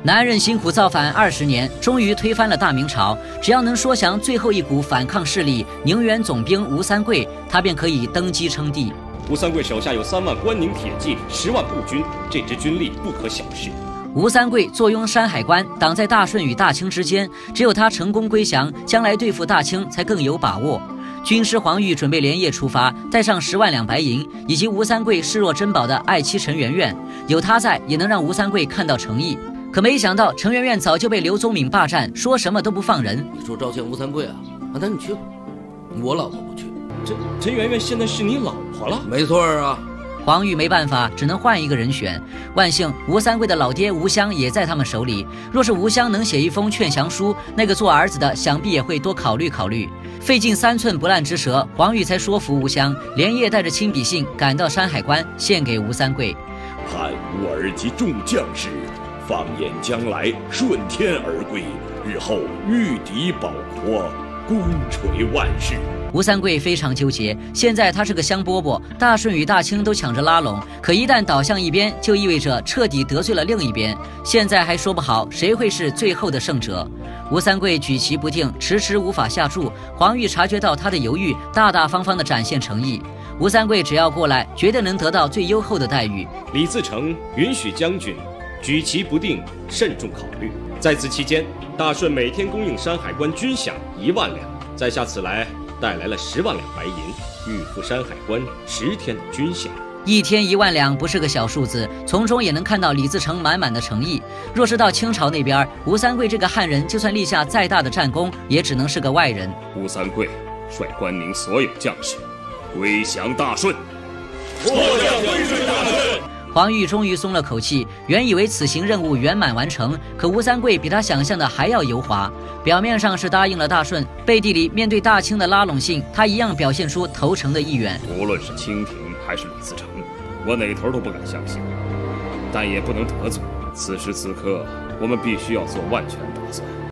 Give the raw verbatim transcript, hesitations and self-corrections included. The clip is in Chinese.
男人辛苦造反二十年，终于推翻了大明朝。只要能说降最后一股反抗势力宁远总兵吴三桂，他便可以登基称帝。 吴三桂手下有三万关宁铁骑，十万步军，这支军力不可小视。 吴三桂坐拥山海关，挡在大顺与大清之间，只有他成功归降，将来对付大清才更有把握。军师黄玉准备连夜出发，带上十万两白银，以及吴三桂视若珍宝的爱妻陈圆圆，有他在，也能让吴三桂看到诚意。可没想到，陈圆圆早就被刘宗敏霸占，说什么都不放人。 你说召见吴三桂啊？啊，那你去吧，我老婆不去。 陈陈圆圆现在是你老婆了？ 没错啊。 黄玉没办法，只能换一个人选。万幸，吴三桂的老爹吴襄也在他们手里。若是吴襄能写一封劝降书，那个做儿子的想必也会多考虑考虑。费尽三寸不烂之舌，黄玉才说服吴襄，连夜带着亲笔信赶到山海关，献给吴三桂。 盼吾儿及众将士，放眼将来，顺天而归，日后御敌保国，功垂万世。 吴三桂非常纠结，现在他是个香饽饽，大顺与大清都抢着拉拢，可一旦倒向一边，就意味着彻底得罪了另一边。现在还说不好谁会是最后的胜者。吴三桂举棋不定，迟迟无法下注。黄玉察觉到他的犹豫，大大方方地展现诚意。吴三桂只要过来，绝对能得到最优厚的待遇。 李自成允许将军举棋不定，慎重考虑。在此期间，大顺每天供应山海关军饷一万两，在下此来带来了十万两白银，预付山海关十天的军饷。 一天一万两不是个小数字，从中也能看到李自成满满的诚意。若是到清朝那边，吴三桂这个汉人，就算立下再大的战功，也只能是个外人。 吴三桂率关宁所有将士归降大顺。 末将归顺大顺。 黄玉终于松了口气，原以为此行任务圆满完成，可吴三桂比他想象的还要油滑。表面上是答应了大顺，背地里面对大清的拉拢信，他一样表现出投诚的意愿。 无论是清廷还是李自成，我哪头都不敢相信，但也不能得罪。此时此刻，我们必须要做万全打算。